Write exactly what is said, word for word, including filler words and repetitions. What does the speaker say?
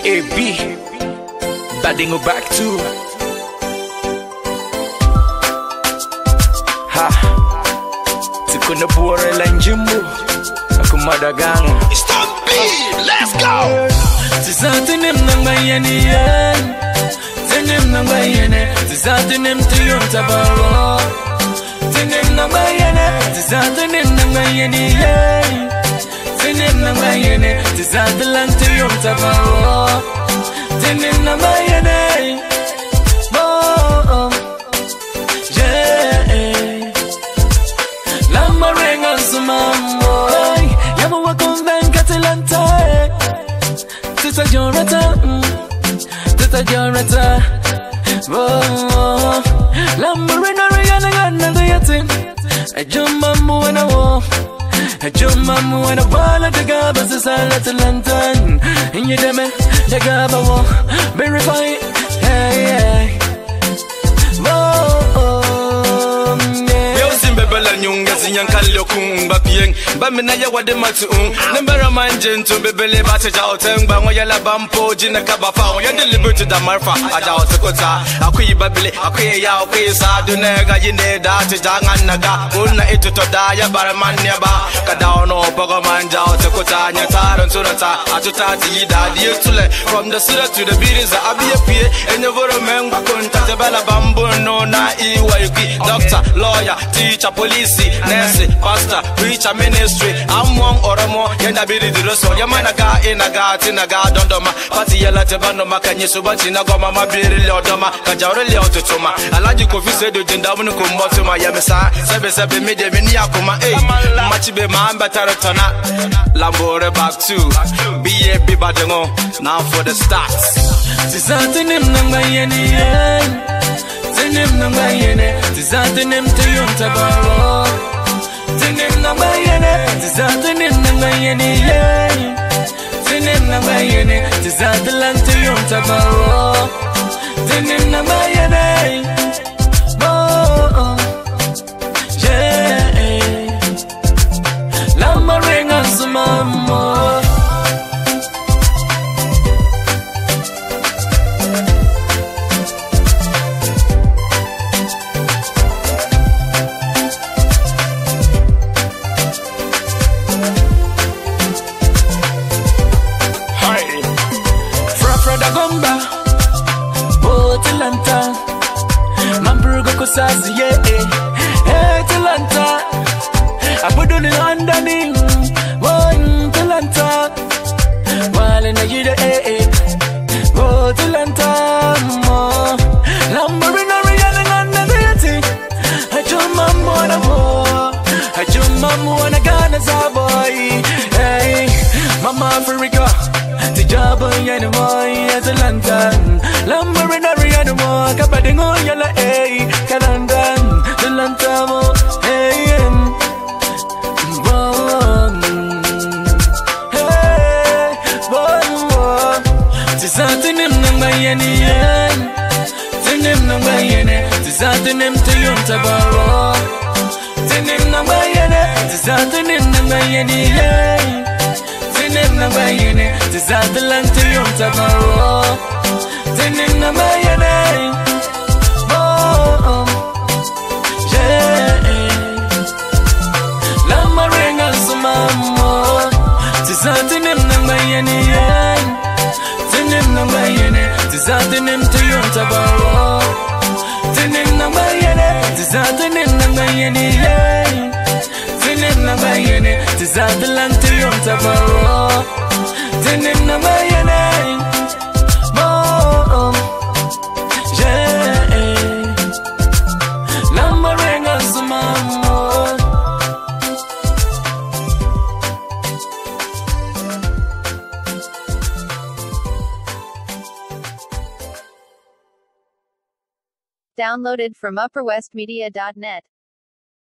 A B, Badingu and Back too. Ha, tikuna bore la njimbu, akumada gang. Stop beat, let's go. Tisantinim Nangbanyeni, tinim Nangbanyeni, tisantinim tuyum tabaro. Tinim Nangbanyeni, tisantinim Nangbanyeni, tinim Nangbanyeni, tisantilang tuyum tabaro. Tinim Nangbanyeni, oh yeah. Lama renga sumamo, yamu wakumben katilanta. Tita Jorata, Tita Jorata, oh, Lamborghini Rihanna Gana the yatin. A Jumamu and a war, a Jumamu and a wall at the Gabas is a little lantern. In your deme, the Gaba war, verify, hey, hey, oh, yeah. Bebela nyunga sinyankalo kumba pieng bamina ya wade matu nembera manje nto bebele bateja otengba ngoyala bampo jina kabafa ya deliberate da marfa aja otekota akuyi babele akuyi ya akuyi sadu nega yine da teja nganaga unna ituto da ya baraman ya ba kada ono bogo manja otekota nya taran surata atuta ti da di tule from the sura to the biriza abiye pie enyevoro mengba konta tebela bambo no na iwa yuki doctor lawyer teacher police, nurse, pastor, preacher, ministry. I'm one or more. Yenda biri di roso. Yamanaga inaga tinaga dondoma. Pati yela tebano makanye subati na goma mabiri leodoma. Kajaure leotutuma. Alaji kofi sedo jinda munu kumbotuma. Yamisa sebe sebe mide mini akuma. Hey, machibe maamba taratona. Lambore back to B A B Badingu. Now for the starts. Tisantinim Nangbanyeni, tinim Nangbanyeni, tisantinim tuyum tabaro. Tinim Nangbanyeni, tisantinim Nangbanyeni, tinim Nangbanyeni, tisantilang tuyum tabaro. Tinim Nangbanyeni, oh yeah. Lama renga sumamo. Gomba, oh Tilanta, Mamburgo Kosazi, yeah, eh, Tilanta, Abuduni Landani, one Tilanta, while in a year, eh, oh Tilanta, oh, Lamborghini Rihanna Gana the yatin. I jump mamma on a war, I jump mamma on a Ghana boy, hey, Mama Africa. Tijabo yana moi as a lantern. Lamborghini Rihanna mo Badingu yala eh kalandan the lantamo hey bon hey bon. Tisantinim Nangbanyeni, tinim Nangbanyeni, tisantinim tuyum tabaro. Tinim Nangbanyeni, tisantinim Nangbanyeni. Tinim Nangbanyeni, tisantilang tuyum tabaro. Tinim Nangbanyeni, oh yeah. Lama renga sumamo. Tisantinim Nangbanyeni, tinim Nangbanyeni, tisantinim tuyum tabaro. Tinim Nangbanyeni, tisantinim Nangbanyeni, tinim Nangbanyeni, tisantilang tuyum tabaro. Tinim Nangbanyeni, oh yeah. Lama renga sumamo. Downloaded from upper west media dot net.